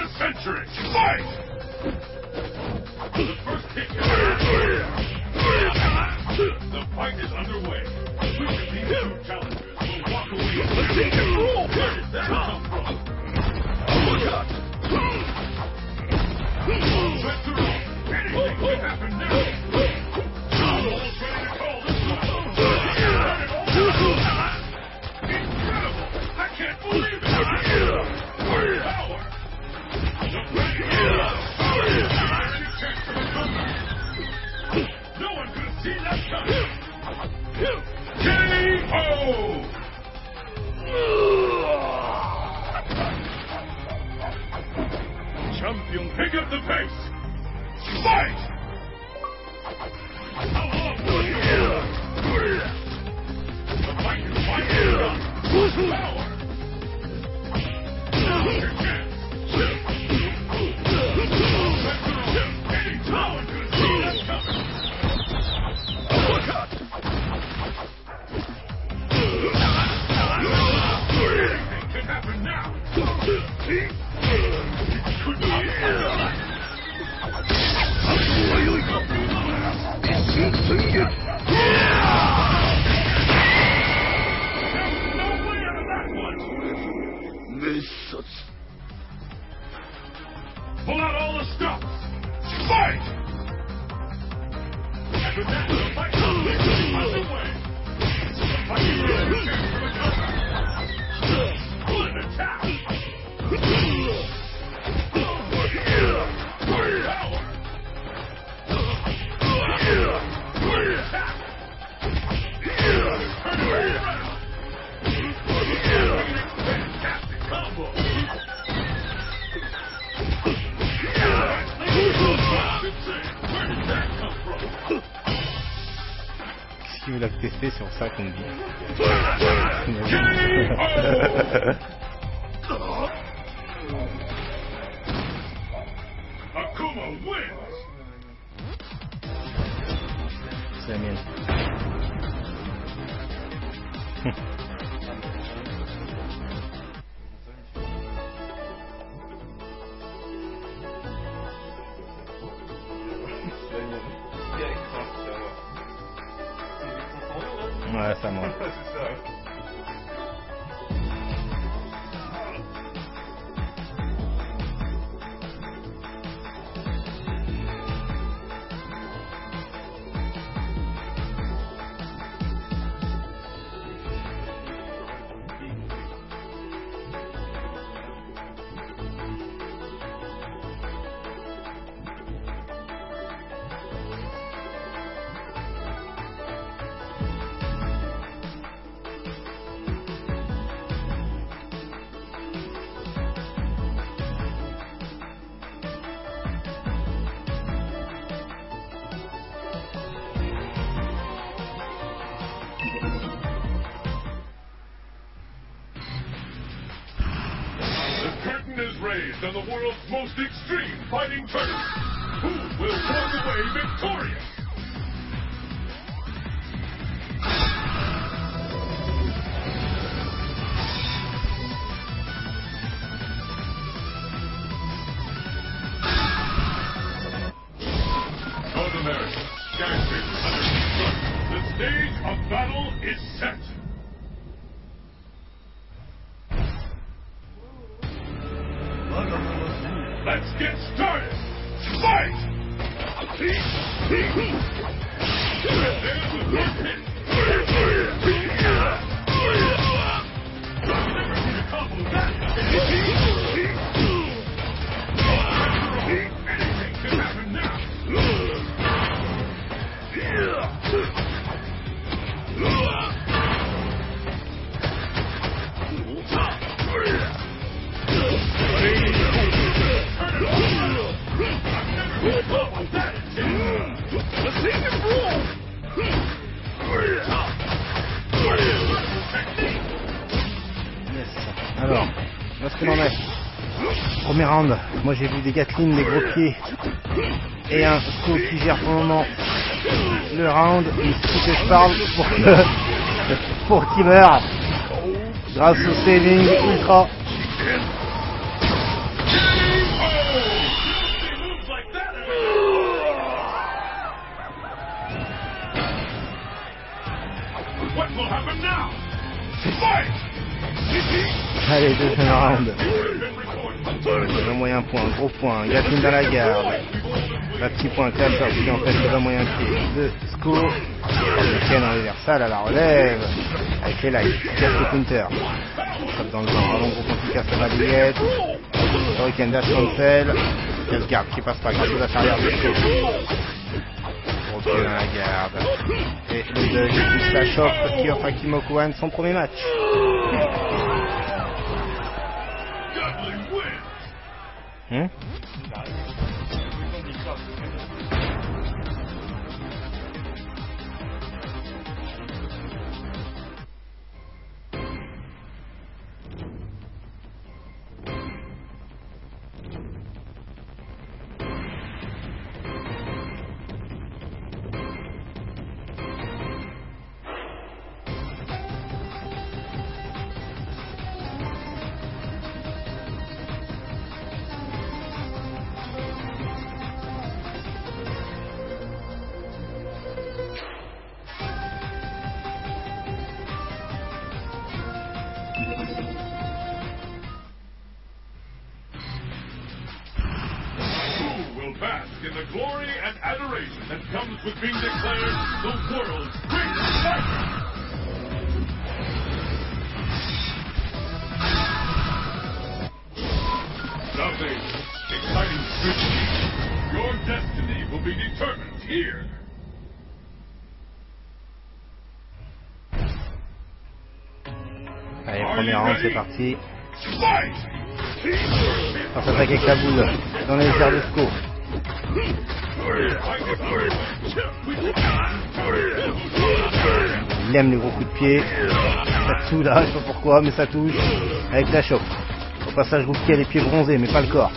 the century! Fight! The first hit. The fight is underway. Which of these two challengers will walk away? Where did that come from? Sets are up. Anything can happen now. Almost ready to call this one. Incredible! I can't believe it! Power! No one could have seen that coming! K.O. Champion, pick up the pace! Fight! How long will you the fight is finally done! Power! Now's your chance! No one could have seen that coming! Uppercut! Anything can happen now! No way out of that one! Pull out all the stops! Fight! After that, the fight is underway! The fight is ready for a comeback! Full attack! Si vous l'avez testé sur ça qu'on dit. Akuma wins. C'est la mienne. Ouais, ça moi. Is raised on the world's most extreme fighting tournament. Who will walk away victorious? North America, skyscrapers under construction. The stage of battle is set. Let's get started! Fight! There's the first hit! I've never seen a combo that anything can happen now! Alors, là ce qu'on en est. Premier round, moi j'ai vu des Gatling, des gros pieds et un Sko qui gère pour le moment le round. Il suffit que je parle pour qu'il meure grâce au saving ultra. round. Le moyen point, gros point, Gatling dans la garde. Un petit point Clapper qui empêche le moyen pied de Sko. Le Ken en reversal à la relève. Avec les lights, qui casse le counter. Frappe dans le vent, un long gros point qui casse la balayette. Hurricane dash cancel. Quelle garde qui passe pas grâce aux dash arrière de Sko. Gros pied dans la garde. Et le deuil pousse la chope qui offre à Kimoko Han son premier match. Bask in the glory and adoration that comes with being declared the world's greatest fighter. Nothing exciting strictly. Your destiny will be determined here. Allez, premier round, c'est parti. On s'attaque avec la boule dans les airs de Sko. Il aime les gros coups de pied. Tatsu là, je sais pas pourquoi, mais ça touche. Avec la chope. Au passage, Rookie a les pieds bronzés, mais pas le corps.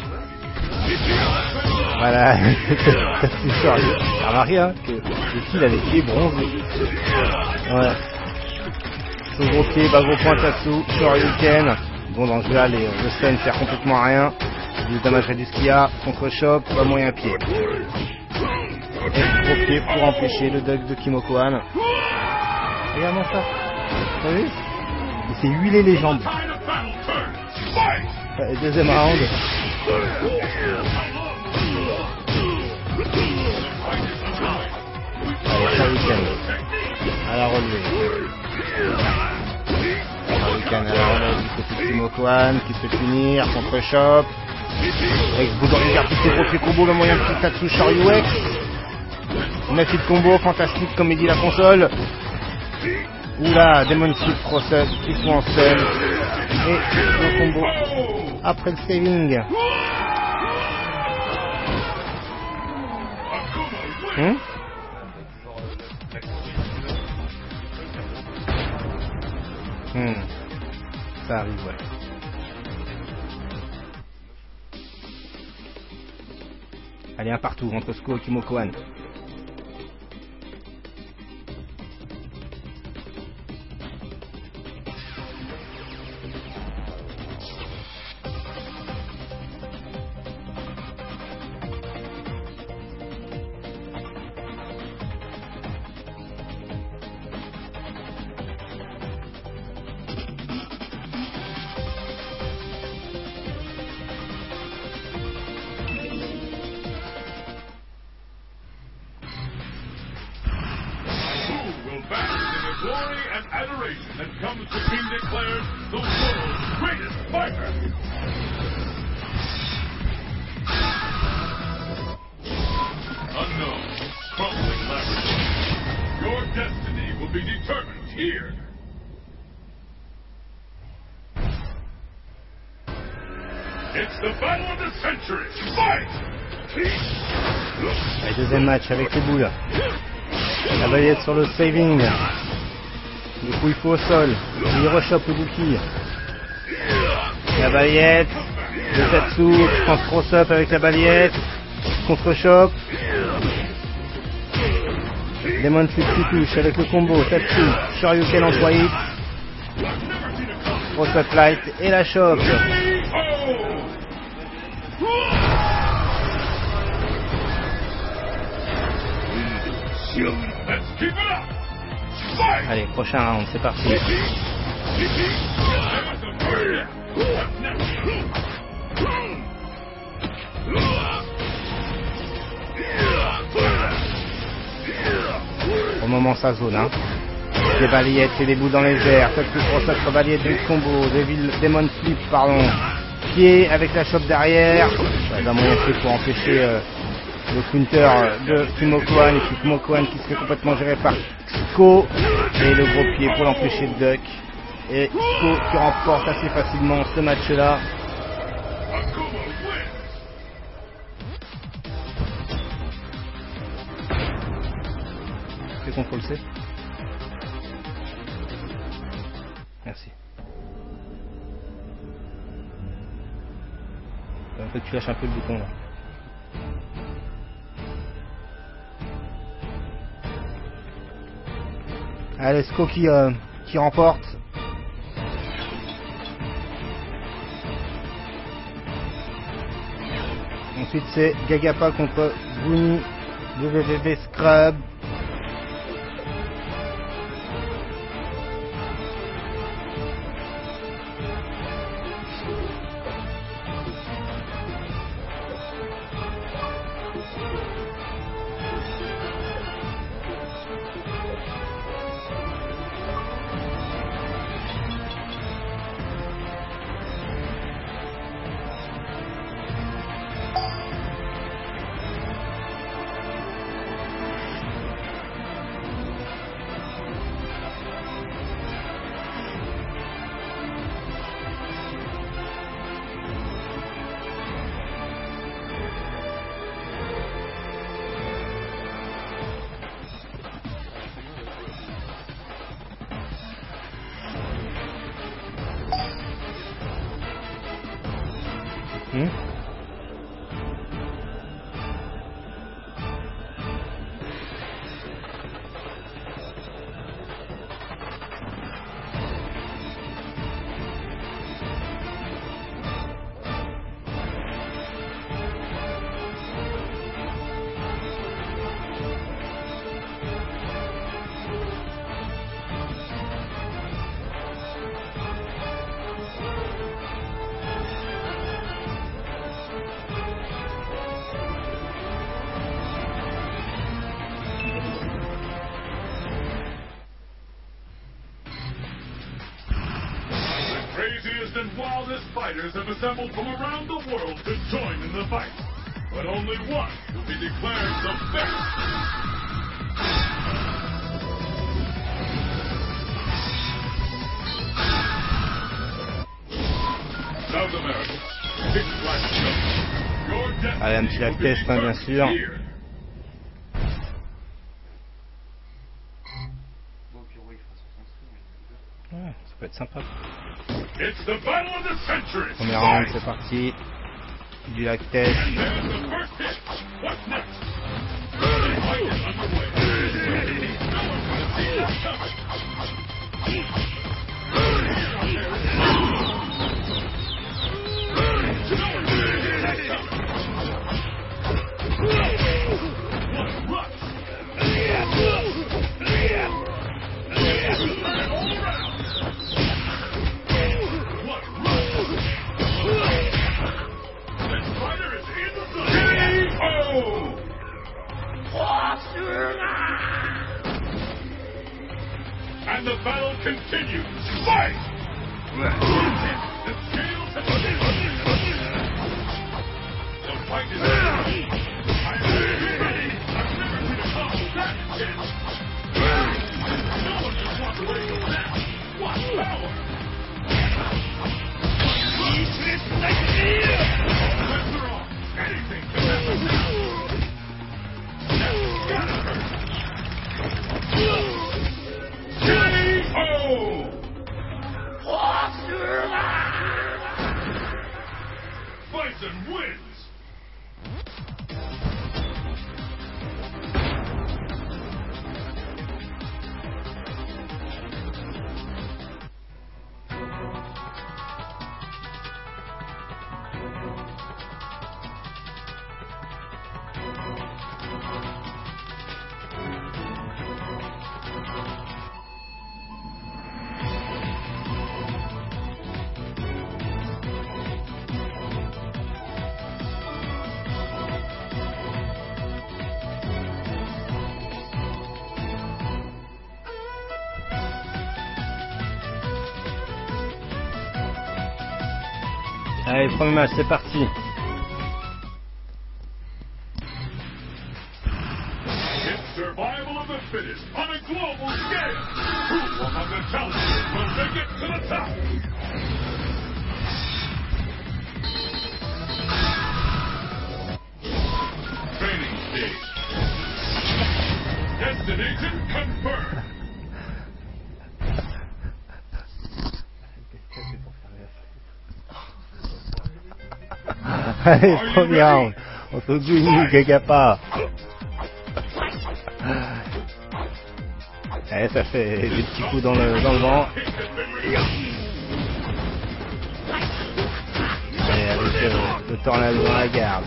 Voilà, Tatsu sort. Ça remarqué hein, que Rookie a les pieds bronzés. Ouais. Ce gros pied, bas gros point Tatsu, Shoryuken. Bon, dans ce jeu-là, le stun ne sert complètement à rien. Du dommage réduit ce qu'il y a, contre-choc, pas moyen pied. Et gros pied pour empêcher le duck de Kimoko Han. Regarde-moi ça. T'as vu? Il s'est huilé les jambes. Deuxième round. Allez, Shoryuken. À la relevée. Shoryuken à la relève du côté de Kimoko Han qui se fait punir, contre-choc. Avec bout dans les gardes, tous ces gros pieds combo, le moyen de petit Tatsu Shoryuken. Une acide combo, fantastique comme il dit la console. Oula, Demon Flip cross-up, petit coup en stun. Et le combo après le saving. Ça arrive, ouais. Allez, un partout entre Sko et Kimoko Han. Glory and adoration that comes with being declared the world's greatest fighter. Unknown, crumbling labyrinth. Your destiny will be determined here. It's the battle of the century. Fight! Allez, deuxième match avec les boules. La balayette sur le saving. Du coup il faut au sol. Il rechoppe le bouclier. La balayette. Le Tatsu. Je pense cross-up avec la balayette. Contre-choc. Demon Flip qui touche avec le combo. Tatsu. Shoryuken en 3 hits. Cross-up light. Et la chope. Allez, prochain round, c'est parti. Au moment ça zone, hein. Des balayettes et des bouts dans les airs, quelques grosses autres balayettes de combo, Demon Flip, pardon. Pied avec la chope derrière. D'un moyen fait pour empêcher le counter de Kumokoan, et puis Kumokoan qui se fait complètement gérer par Sko, et le gros pied pour l'empêcher de duck. Et Sko qui remporte assez facilement ce match-là. C'est contrôle C. Merci. En fait, tu lâches un peu le bouton là. Allez, Sko qui remporte. Ensuite, c'est Gagapa contre Guni WVV Scrub. Craziest and wildest fighters have assembled from around the world to join in the fight. But only one will be declared the best. South America, Big Black Joe. Your destiny Allez, un petit will live be test, hein, bien determined sûr. here. Ouais, ça peut être sympa. It's the battle of the century. Premier round, c'est parti. Du live test. And there's the first hit. What's next? The fight is underway. No one could have seen this coming. What rush? And the battle continues. Fight! The scales have the fight is ready. I've never seen a combo that intense. No one just walked away from that. What power! Let's her off. Anything can happen now. That's gotta hurt. Bison wins! Allez, premier match, c'est parti. It's survival of the fittest on a global scale. Who among the challengers will make it to the top? Training stage. Destination confirmed. Allez, premier round. Entre Guni et Gagapa. Allez, ça fait des petits coups dans le vent. Et avec le tornado dans la garde.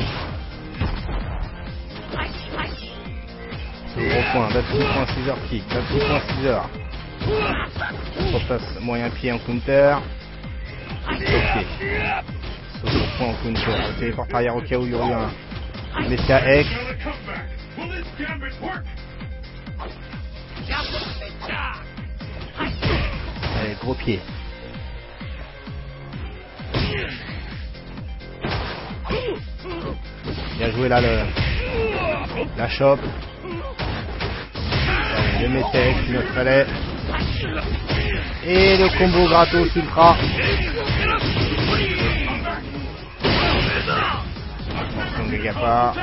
Ce gros point, d'un petit point 6h kick, d'un petit point 6h. On passe moyen pied en counter. Ok. Ce gros point en counter. Le téléporte arrière au cas où il y aurait un Messia X. Allez, gros pied. Bien joué là la chope. Le Messia X, il notre fallait. Et le combo gratos ultra. Attention Gagapa.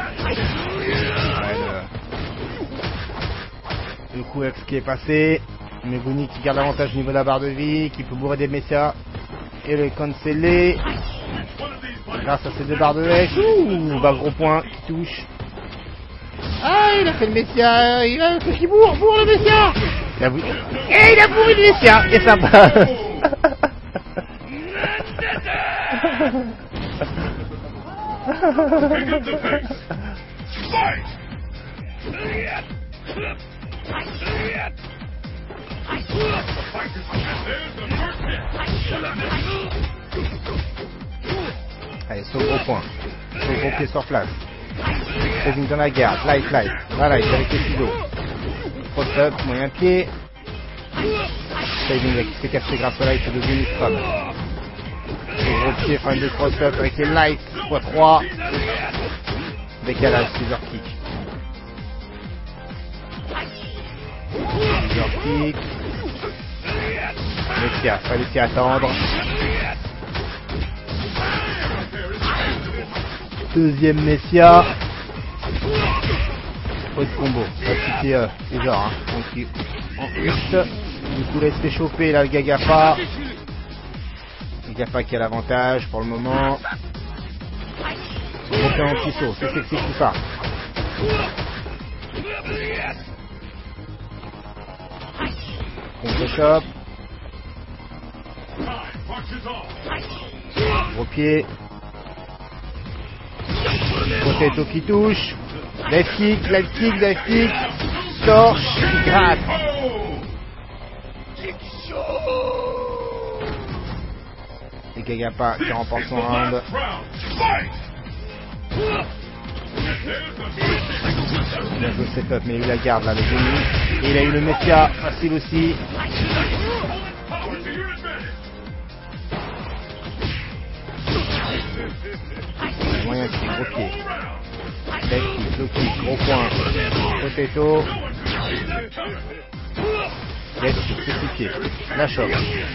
Le coup X qui est passé. Megumi qui garde l'avantage au niveau de la barre de vie, qui peut bourrer des Messia. Et le cancellé. Grâce à ces deux barres de X. Ouh, bah gros point qui touche. Ah, il a fait le Messia. Il a fait qu'il bourre le Messia. Et il a bourré le Messia. Et ça passe. Allez, saut gros point. Saut gros pied sur place. Posing dans la garde. Light. Voilà, il est avec les ciseaux. Cross up, moyen pied. Saving qui se fait capter grâce au light de Guni Scrum. Le gros pied, fin de cross up avec les lights x3. Décalage, scissor kick. Scissor kick. Messia, fallait s'y attendre. Deuxième Messia. Pas de combo. Pas de petit c'est genre. Hein. Donc en plus, du coup laisse s'échauffer là le Gagapa. Gagapa qui a l'avantage pour le moment. Monter en petit saut, c'est sexy tout ça. Contre top. Gros pied. Potato qui touche. Left kick. Torche qui gratte. Et Gagapa qui remporte son round. Il a joué le setup, mais il a eu la garde là, le Guni. Et il a eu le Messia facile aussi. Moyen pied, gros pied. Left kick, low kick, gros point. Potato. Left kick, petit pied. La chope.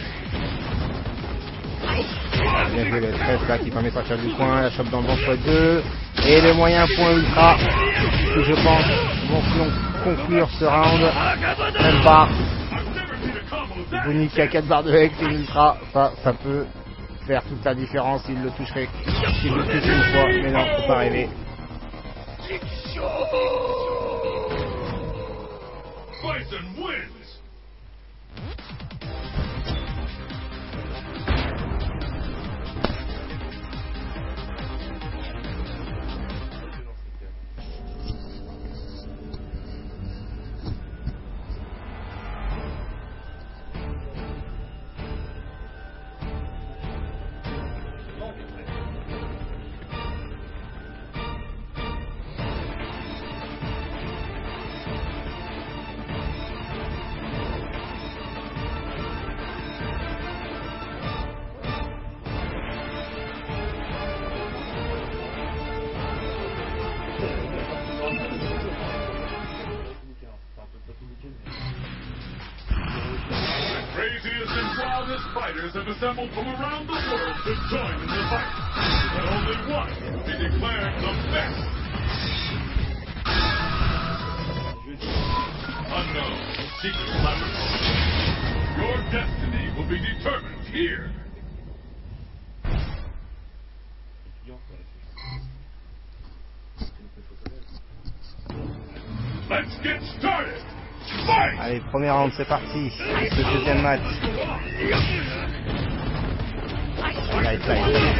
Bien joué le 13 là qui permet de sortir du coin. La chope dans le vent x2. Et les moyens point ultra qui je pense vont conclure ce round. Même pas. Guni qui a 4 barres de X et ultra. Ça peut faire toute la différence s'il le toucherait. S'il le touche une fois. Mais non, faut pas rêver. Bison wins. fighters have assembled from around the world to join in the fight. But only one will be declared the best. Unknown, secret laboratory. Your destiny will be determined here. Let's get started. Fight! Allez, premier round, c'est parti. Ce deuxième match. Là, il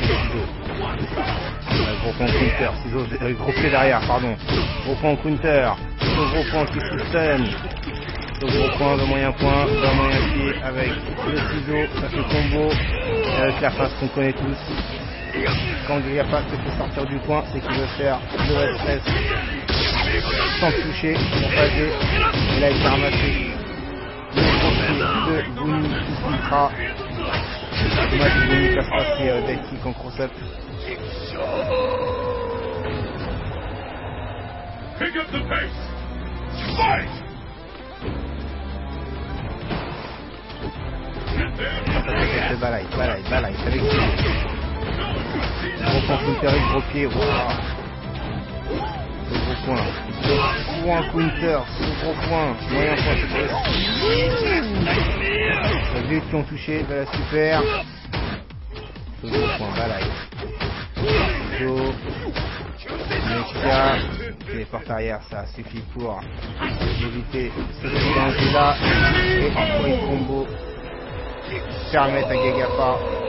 gros con counter, ciseaux, gros pied derrière, pardon. Gros point counter, ce gros point qui soutient. Ce gros point, le moyen point, le moyen pied avec le ciseau, ça fait combo. Et avec la face qu'on connaît tous. Quand il n'y a pas que fait sortir du point, c'est qu'il veut faire le SS sans toucher, pour passer. Et là il s'est ramassé le gros pied de Buni qui filtrera. Dommage que Buni passe passer dead kick en cross-up. Pick up the pace. Fight! C'est balaye, c'est avec lui. Gros point counter, gros pied, wow. Ce gros point. Point counter, ce gros point. Moyen point, c'est vrai. Les vieux qui ont touché, voilà, super. Ce gros point, balaye. Go. Nexia. Les portes arrière, ça suffit pour éviter ce danger là. Et point combo. Permettre à Gagapa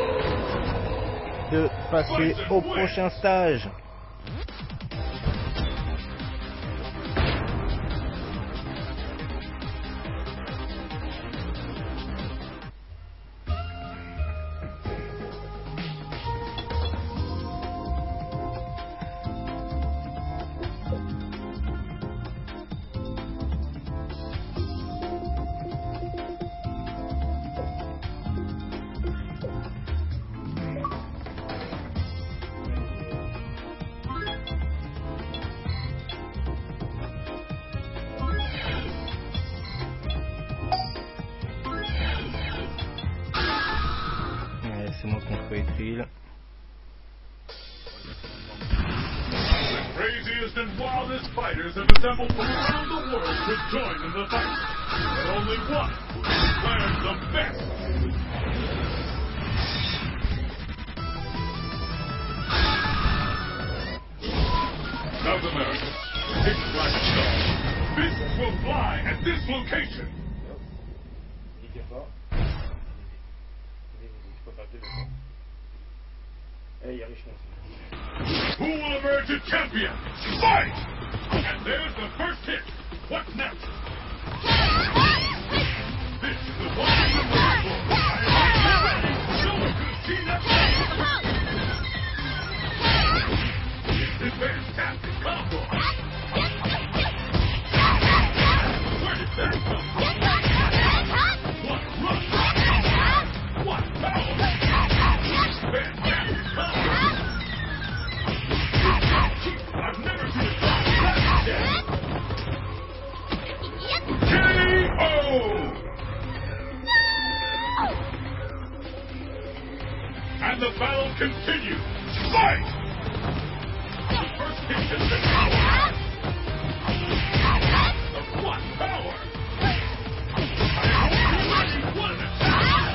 de passer au prochain stage. C'est moi contre Etril. The craziest and wildest fighters have assembled from around the world to join in the fight. But only one will be declared the best. South America, Big Black Star. Fists will fly at this location. Who will emerge a champion? Fight! And there's the first hit. What's next? This is the one you've been waiting for. No one could have seen that coming. It's a fantastic combo. Where did that come from? What rush? What power? Fantastic combo. I've never seen a combo that dead. KO! And the battle continues. Fight! The first hit has been power. The what power? I hope you're ready. What an attack!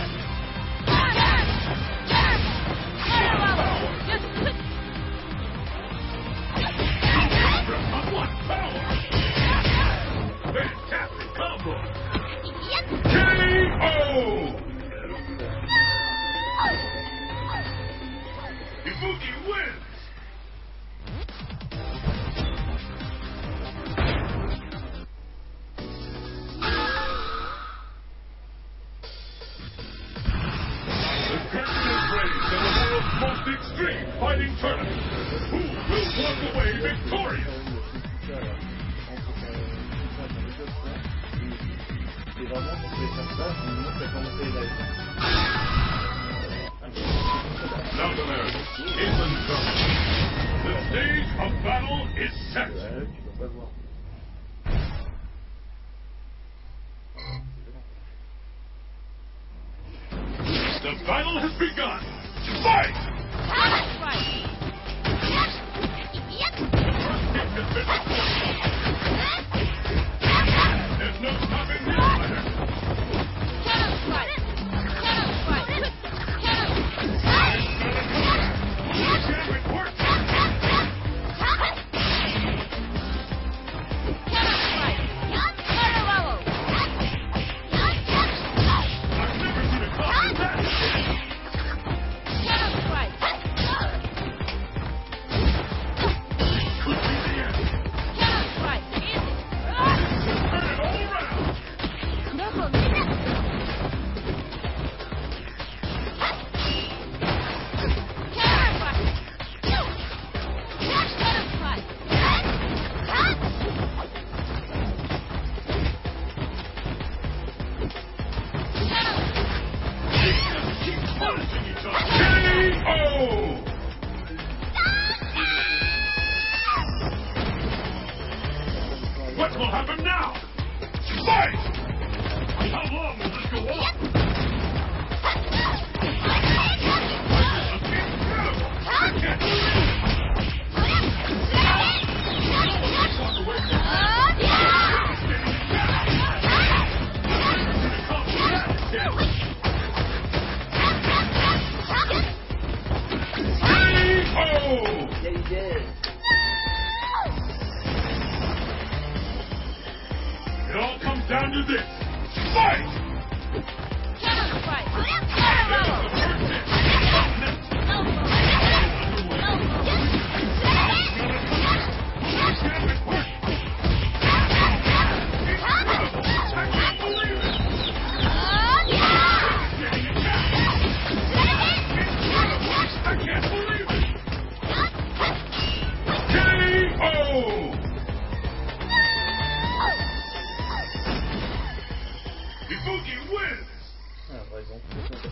What power? Fantastic combo! KO! Ibuki wins! The curtain is raised in the world's most extreme fighting tournament. Who will walk away victorious? South America, England comes. The stage of battle is set. The battle has begun. Fight! There's no stopping this fighter. What will happen now? Fight! How long will this go on? Yeah, you did. It all comes down to this. Fight! Ibuki wins! Ah, par exemple,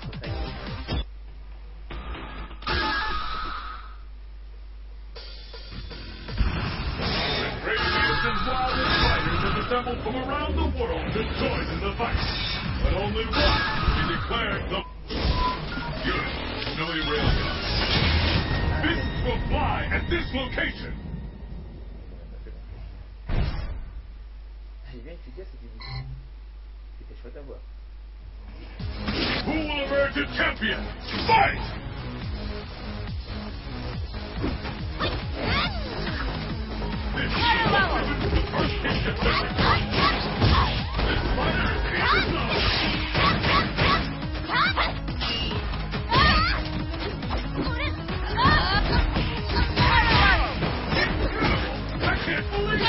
Craziest and wildest fighters have assembled from around the world to join in the fight. But only one will be declared the good Snowy Railgun. Fists will fly at this location. il est bien efficace ce début. C'était chouette à voir. Who will emerge a champion? Fight! This is the first kick to victory. This fighter is in the zone. I can't believe it.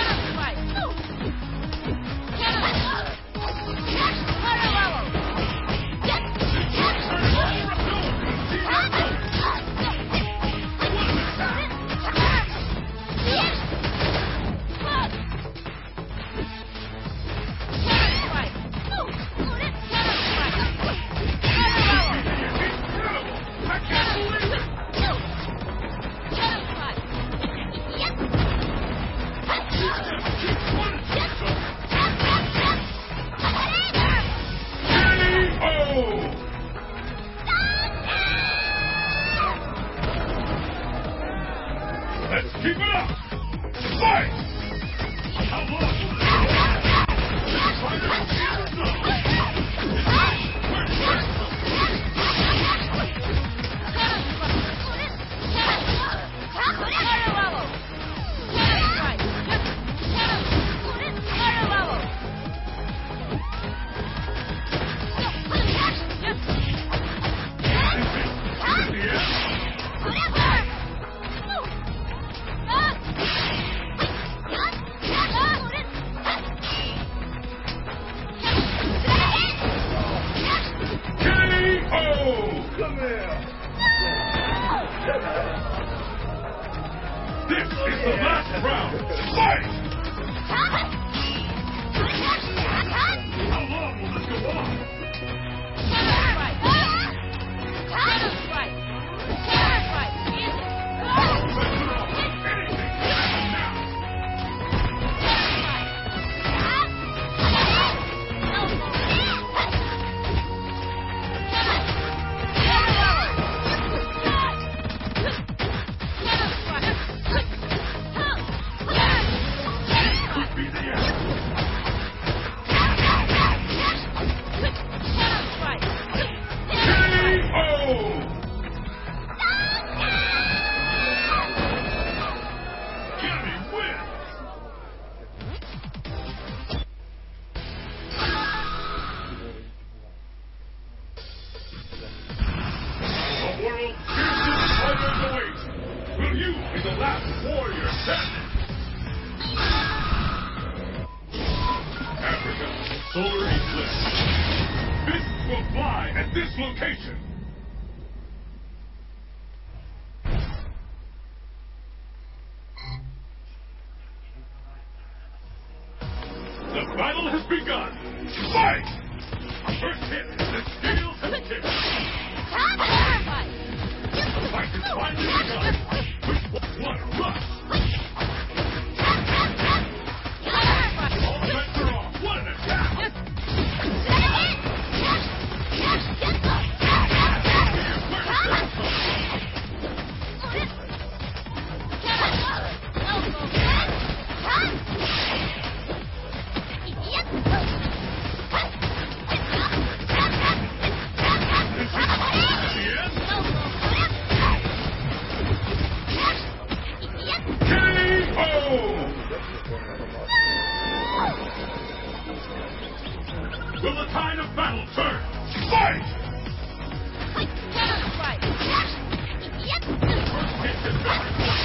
Let's keep it up! Fight! How long will this go on? This fighter is in the zone. This is the last round. Fight! How long will this go on? Anything can happen now. location. The battle has begun. Fight! First hit, the scales have tipped. The fight is finally begun. What a rush! All bets are off. What an attack! Will the tide of battle turn? Fight! First hit has been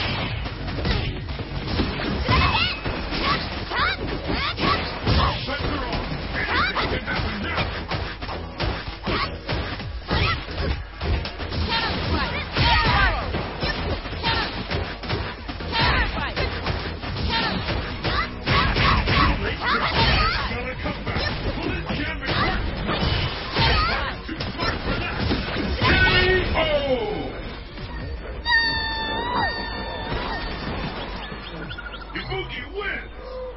all bets are off. Anything can happen now. Gotta come back. Will it jam it work? Too smart for that. KO! Ibuki wins!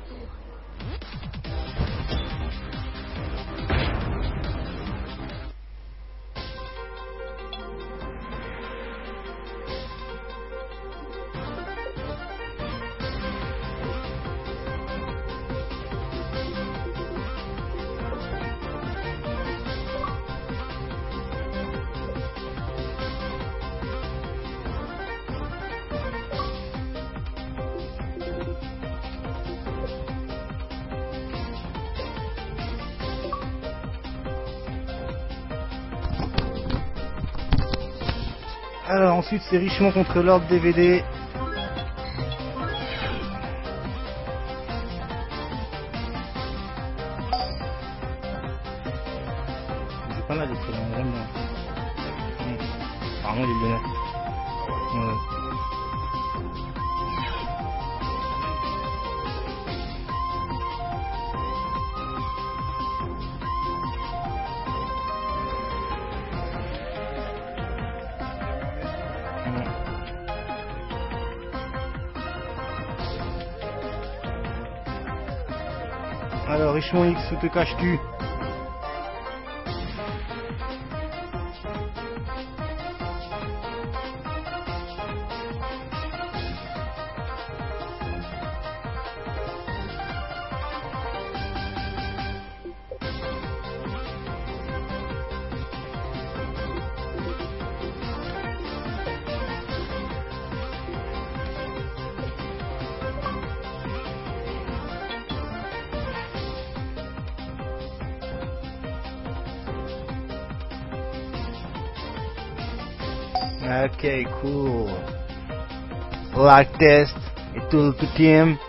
Alors ensuite c'est Richemont contre Lord DVD. C'est pas mal les prénoms, j'aime bien. Apparemment il est lyonnais. Ouais. Alors Richemont X, où te caches-tu? Ok, cool. Like test et tout le team.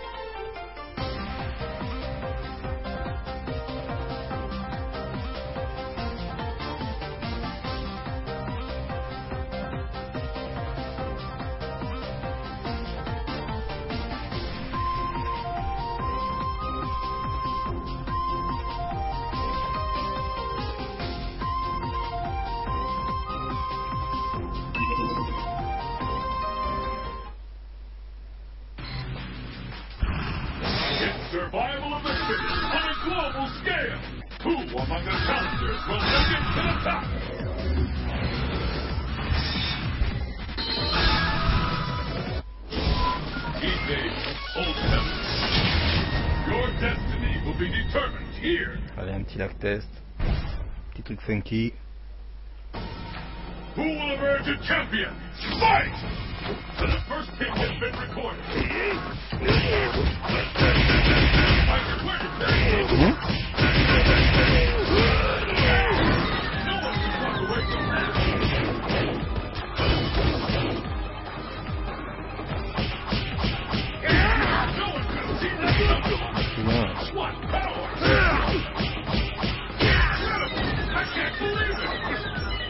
Survival of the fittest on a global scale. Who among the challengers will make it to the top? Easy, old heaven. Your destiny will be determined here. Allez, un petit lag test. Petit truc funky. Who will emerge a champion? Fight! And the first hit has been recorded. Fighter, where is that? No one can walk away from that. No one can see that coming. What power! Incredible! I can't believe it!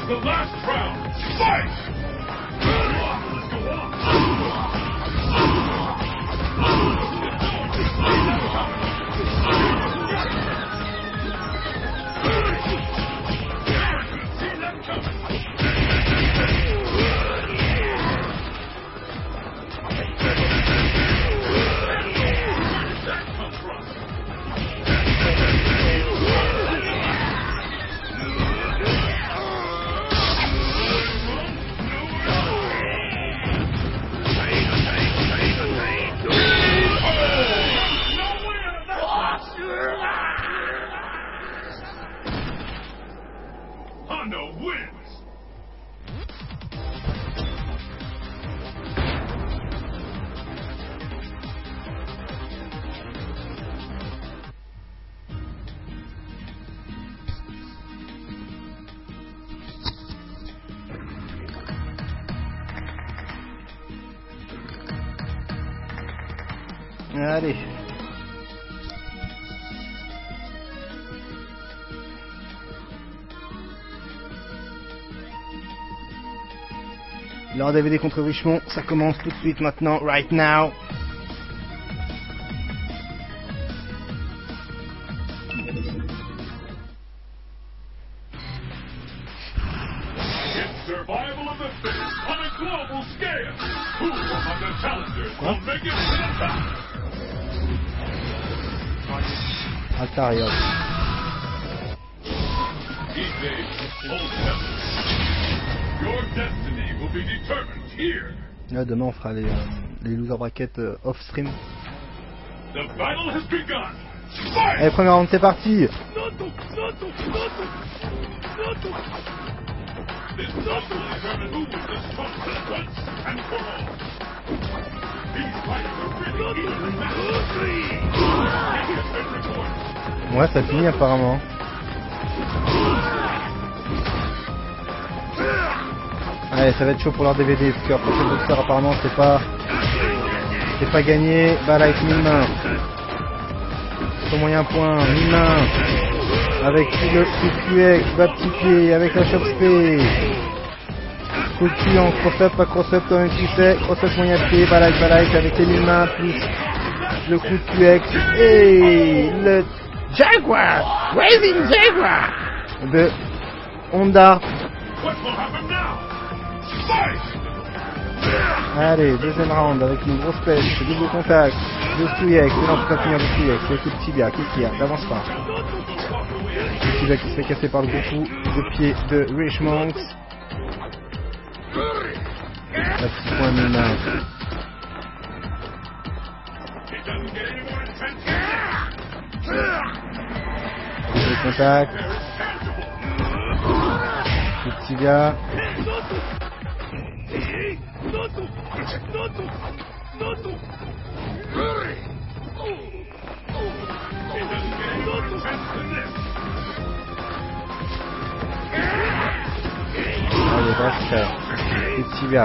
the last round. Fight! Hondo wins! Allez. Lord DVD contre Richmond, ça commence tout de suite maintenant, right now. It's survival of the fittest on a global scale. Who among the challengers will make it to the top? Altarios. These days, hold heaven. Your destiny will be determined here. Là, demain on fera les loser brackets off stream. The battle has begun. Fight! Allez, première round, c'est parti. This battle will determine who is the strongest once and for all. These fighters are really evenly matched. Ouais, ça finit apparemment. Allez, ça va être chaud pour leur DVD parce qu'après ce boxer apparemment c'est pas gagné. Balle avec 1000 mains. Son moyen point, 1000 mains. Avec le coup de QX, bas petit pied, avec la chop spé. Coup de cul en cross-up, pas cross-up quand même tu sais. Cross-up moyen pied, balle avec les 1000 mains plus le coup de QX et le Jaguar, Waving Jaguar de Honda. What will happen now? Fight! Allez, deuxième round avec une grosse pêche, double contact, de QX, non, c'est pas finir de QX, le coup de tibia, qu'est-ce qu'il y a? N'avance pas. Le tibia qui se fait casser par le gros coup de pied de Richmond. La petite point de main. It doesn't get any more intense. Double contact. Le tibia. Allez, reste. Le tibia.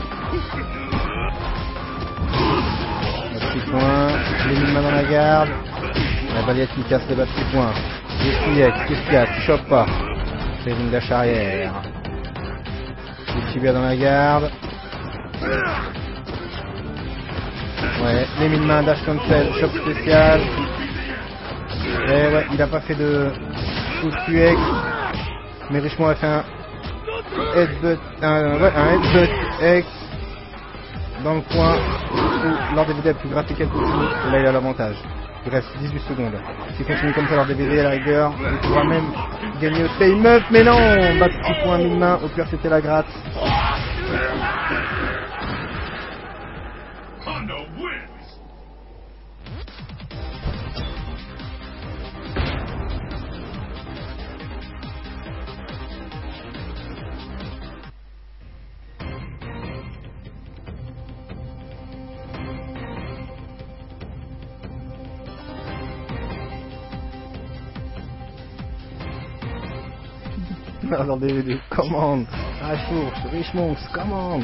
Le petit point. Les 1000 mains dans la garde. La balayette qui casse le bas de petit point. Les couillettes, qu'est-ce qu'il y a? Tu chopes pas. Fais une dash arrière. Le tibia dans la garde. Ouais, les 1000 mains, dash cancel, shop spécial. Et ouais, il a pas fait de coup de QX. Mais Richmond a fait un headbutt, un headbutt X dans le coin où Lord DVD a pu gratter quelques coups. Et là il a l'avantage. Il reste 18 secondes. S'il continue comme ça Lord DVD à la rigueur, il pourra même gagner au time-up. Mais non, bas de petit point 1000 mains, au pire c'était la gratte. Hondo wins. Lord DVD, commande. À la source, Richmond, commande.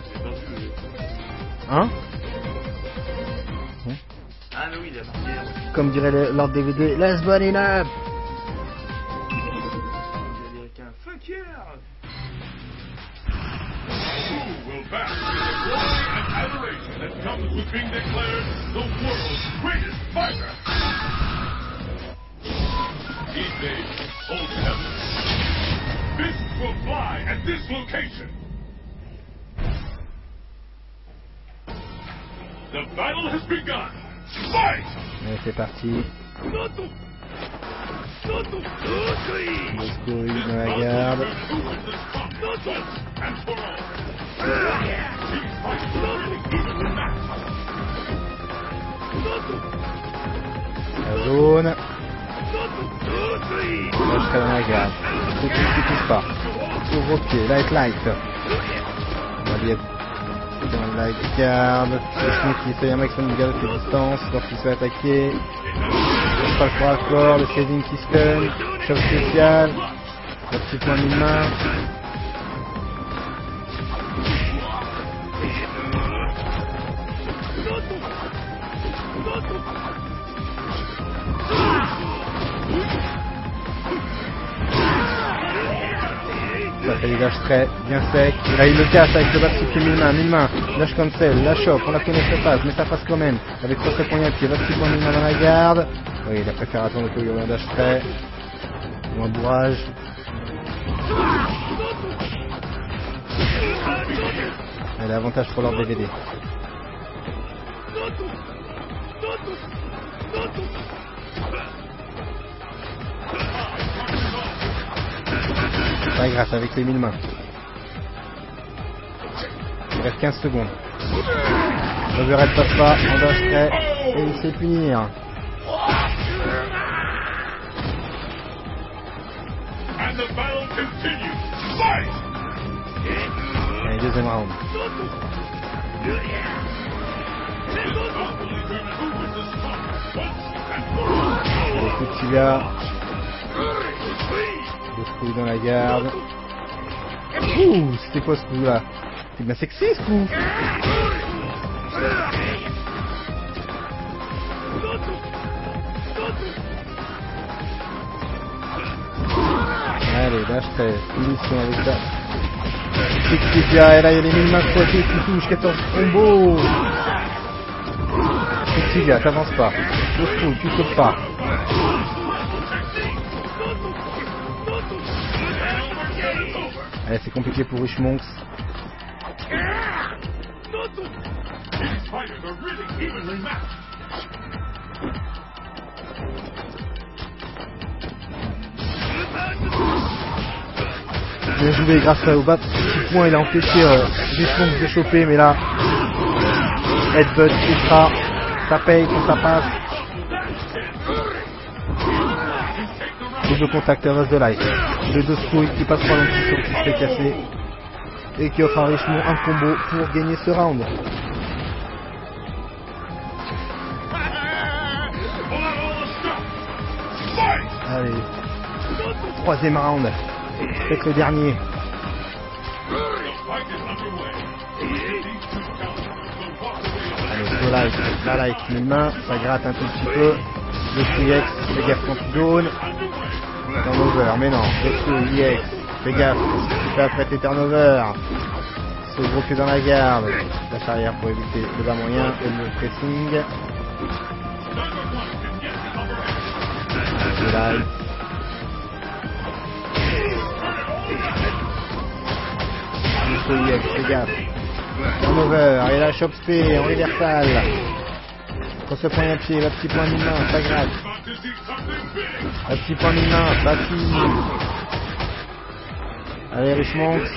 Hein? Ah mais oui, il a marqué. comme dirait Lord DVD, let's burn it up. Les Américains, fuck yeah. Who will bask in the glory and adoration that comes with being declared the world's greatest fighter? These days, hold heaven. Fists will fly at this location. The battle has begun. Fight! Allez, c'est parti. Bosco dans la garde. Who wins this fight? Once and for all. These fighters are really evenly matched. La zone. Là, je serai dans la garde. Tout qui touche pas. Sur vos pieds. Light. On va aller dans la garde. Chevy qui essaye un maximum de garder ses distances lorsqu'il se fait attaquer. Pas le corps à corps. Le saving qui stun. Choc spécial. Le petit point de main. Ça fait des lâches très bien secs. Et là il le casse avec le Vatsuki mille mains. Lâche cancel, la chope, on la connaît sa face, mais ça passe quand même. Avec 3 points à pied, Vatsuki mille mains dans la garde. Oui, il a préféré attendre que le lâche très. Ou un bourrage. Elle a avantage pour leur DVD. Pas grâce avec les 1000 mains. Il reste 15 secondes. L'overhead passe pas, on dash prêt et il sait punir. And the battle continues. Fight! Allez, deuxième round. This bout will determine who wins this fight. Once and for all. Le coup de tibia. Le coup dans la garde. Ouh, c'était quoi ce coup là? C'est bien sexy ce coup. Allez, lâche 13. Finition avec ça. Coup de tibia, et là il y a les 1000 mains croisées qui touchent 14 combos. Coup de tibia, t'avances pas. Le coup, tu sautes pas. Allez, c'est compliqué pour Rich Monks. These fighters are really evenly matched. Bien joué grâce au bas petit point, il a empêché Rich Monks de choper, mais là, headbutt ultra, ça paye quand ça passe. Double contact reste de light. Le dos couilles qui passe par l'anti qui se fait casser. Et qui offre à Richmond un combo pour gagner ce round. Allez. Troisième round. Peut-être le dernier. Allez, light, la light, une main, ça gratte un tout petit peu. Le 3X, fais gaffe quand tu donnes. Turnover, mais non, le EX, fais gaffe, tu fais après tes turnovers. Ce gros pied dans la garde. Lâche arrière pour éviter le bas moyen et le pressing. Le light. Le EX, fais gaffe. Turnover, et la chop spé en reversal. Quand ce point à pied, le petit point mi-main, ça gratte. Le petit point mi-main, ça file. Allez, Rich Monks.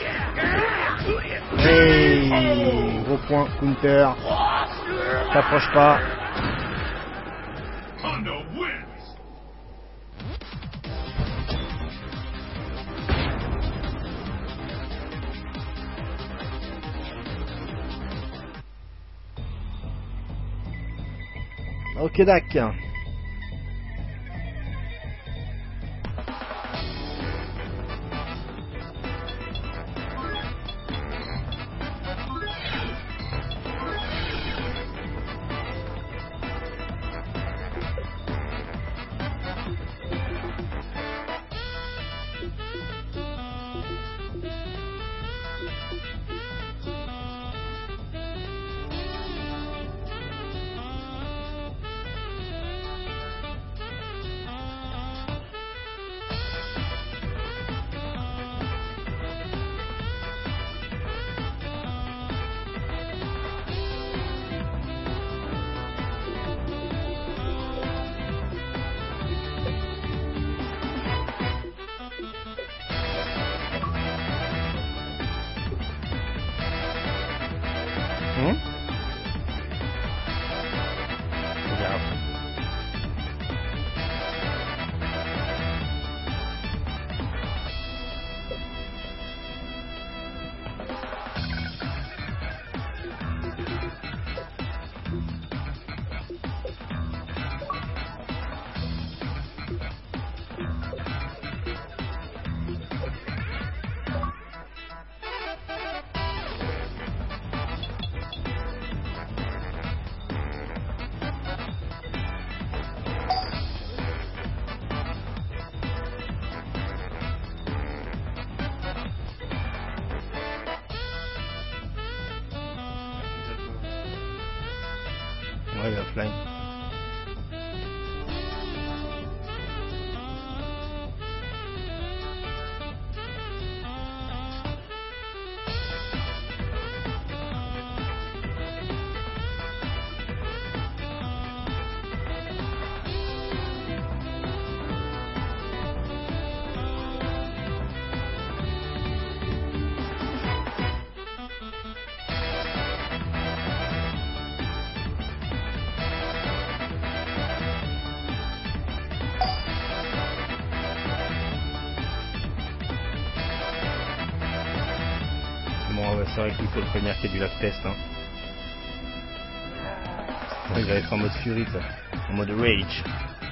Hey, gros point, counter. T'approche pas. Ok, d'accord. il est offline. Bon, ouais, c'est vrai qu'il faut le prévenir qu'il y a du lag test. Hein. Il va être en mode fury, ça. En mode rage.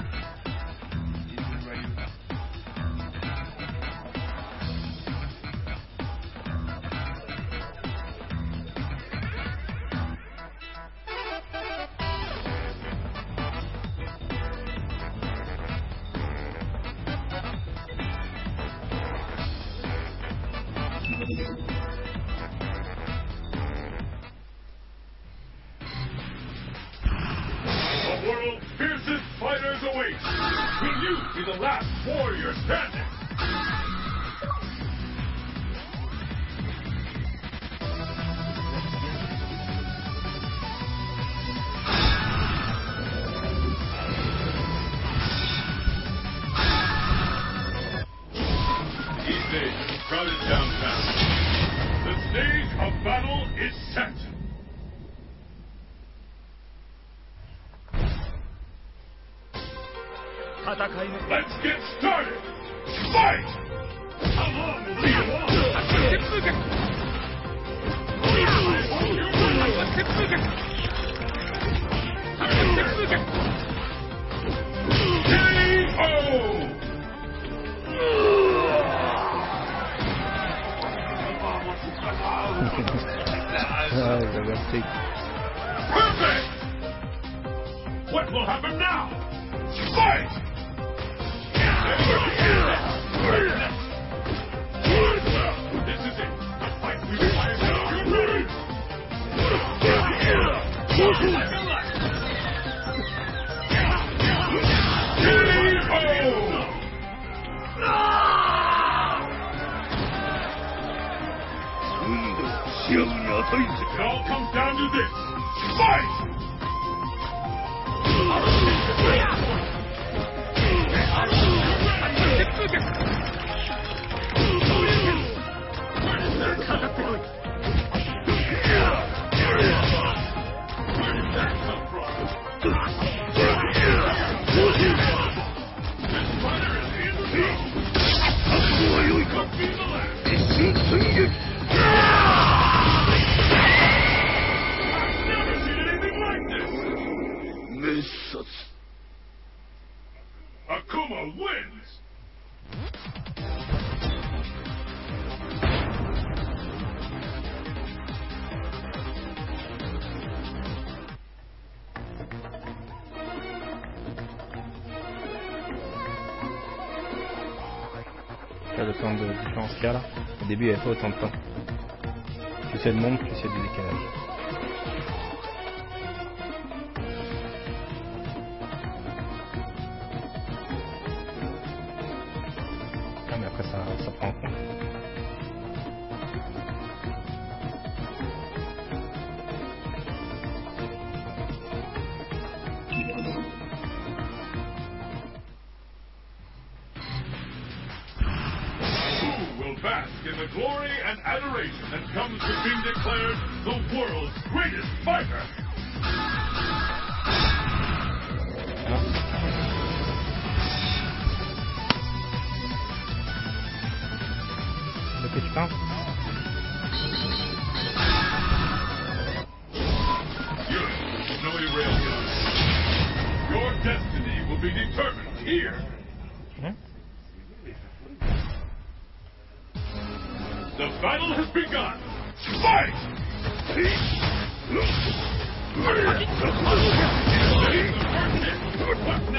The world's fiercest fighters await. Will you be the last warrior standing? East Stage, crowded downtown. The stage of battle is set. Let's get started! Fight! How long will you want? Perfect! What will happen now? Fight! This is it. The fight we require. You ready? It all comes down to this. Fight! Akuma wins! Pas le temps de différence qu'il y a là. Au début, il n'y avait pas autant de temps. Plus c'est le monde, plus c'est du décalage. Ah, mais après, ça prend en compte. Bask in the glory and adoration that comes with being declared the world's greatest fighter. De quoi tu parles? You, snowy railgun. Your destiny will be determined here. The battle has begun. Fight! What's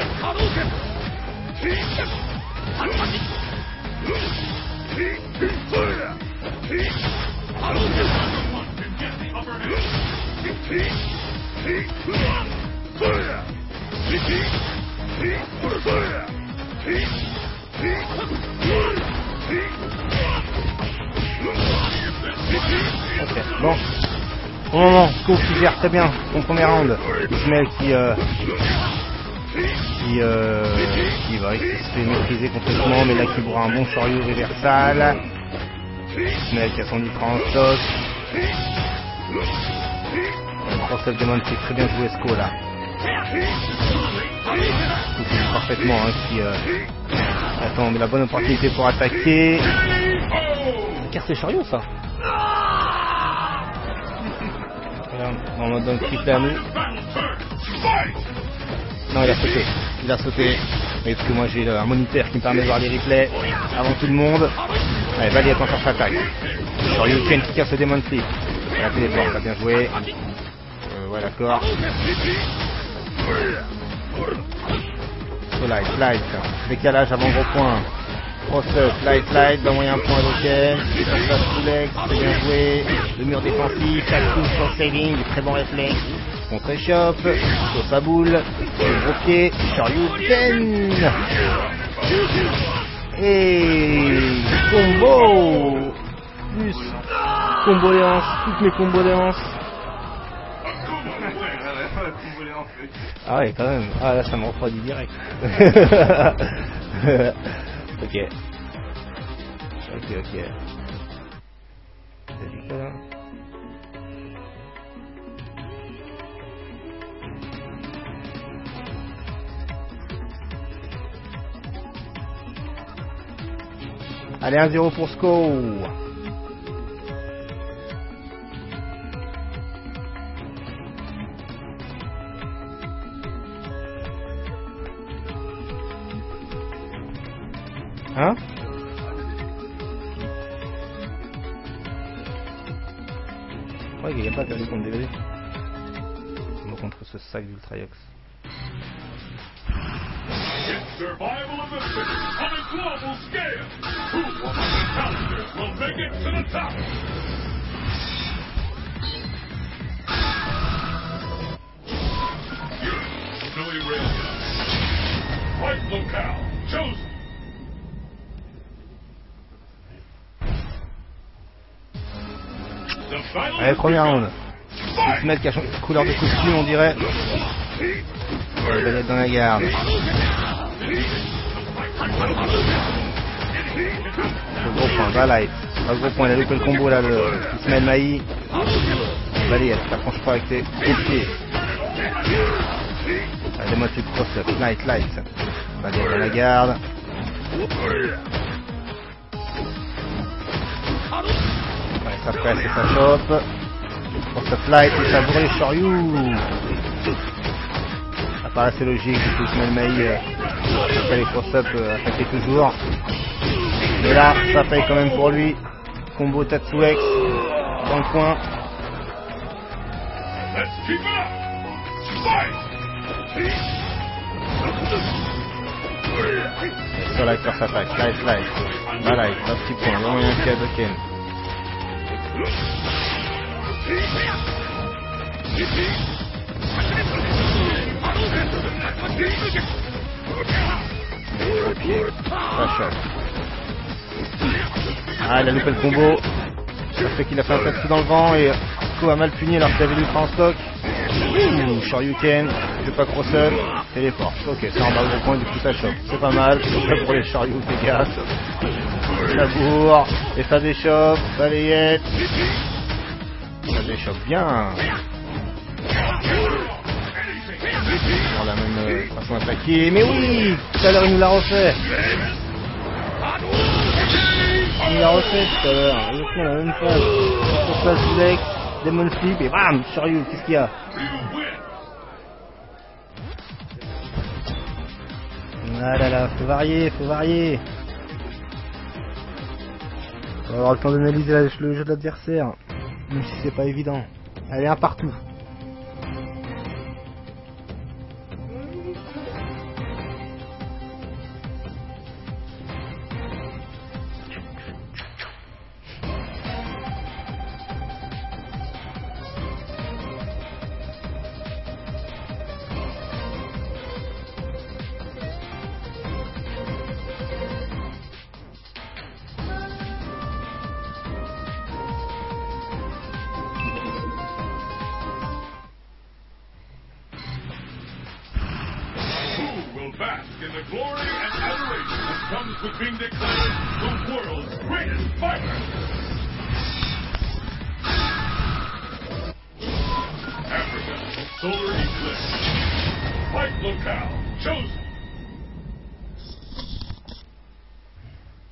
next? Ok, bon. Au moment, Ko qui gère très bien son premier round. Ismaël qui se fait maîtriser complètement, mais là qui bourra un bon Shoryu reversal. Ismaël qui a son ultra en stock. Cross-up Demon fait très bien jouer Sko là. Il fait parfaitement hein, qui attend la bonne opportunité pour attaquer. Car c'est Shoryu ça. Voilà, on va dans le triple à nous. Non, il a sauté. Il a sauté. Mais parce que moi j'ai un moniteur qui me permet de voir les replays avant tout le monde. Allez, Valier encore s'attaque. Shoryu Ken qui casse le Demon Flip. La téléport, ça a bien joué. Ouais, d'accord. Slide. Décalage avant gros point. Cross-up, slide, dans moyen point local. Face Fulex, c'est bien joué. Le mur défensif, chaque coup sur saving, du très bon réflexe. Contre-échoppe, sauce à boule, le gros pied, Shoryuken. Et combo plus comboléance, toutes mes comboléances. Ah ouais, quand même. Ah là, ça me refroidit direct. Ok. T'as dit quoi là? Allez, 1-0 pour Sko. Hein? Ouais, il n'y a pas perdu contre DVD. Contre ce sac d'Ultrayox. Survival of the fittest on a global scale. Who among the challengers will make it to the top? Good. Snowy Railgun. Right locale. Chosen. Allez, premier round. Ismaël qui a changé de couleur de costume, on dirait. Il va être dans la garde. Le gros point, Valight. Le gros point, il a loupé le combo là, le Ismaël Maï. Allez, elle t'approche pas avec tes pieds. Allez, moi tu te cross, light. Allez, dans la garde. Ouais, ça presse et ça chope. Cross flight et ça brûle Shoryu. Ça paraît assez logique, du coup Ismaël Maï après les cross-up attaquer toujours. Mais là, ça paye quand même pour lui. Combo Tatsuex dans le coin. Sur la force attaque, slide. Voilà, un petit point, vraiment un petit Hadoken. Ça choque. Ah, il a loupé le combo. Ça fait qu'il a fait un tatsu dans le vent et Ko a mal puni alors qu'il avait l'ultra en stock. Shoryuken, je vais pas cross-up, téléport. Ok, c'est en bas de point, du coup ça choque. C'est pas mal, c'est pas pour les Shoryu, les gars. Ça bourre, et ça déchoppe, balayette. Ça déchoppe bien. Pour la même façon d'attaquer. Mais oui, tout à l'heure il nous l'a refait. Il nous l'a refait tout à l'heure. Il a fait la même chose. Sur place Fulex, Demon Flip et bam, Shoryu, qu'est-ce qu'il y a? Ah là là, faut varier. On va avoir le temps d'analyser le jeu de l'adversaire, même si c'est pas évident. Allez, un partout. comes with being declared the world's greatest fighter. Africa, solar eclipse. Fight locale chosen.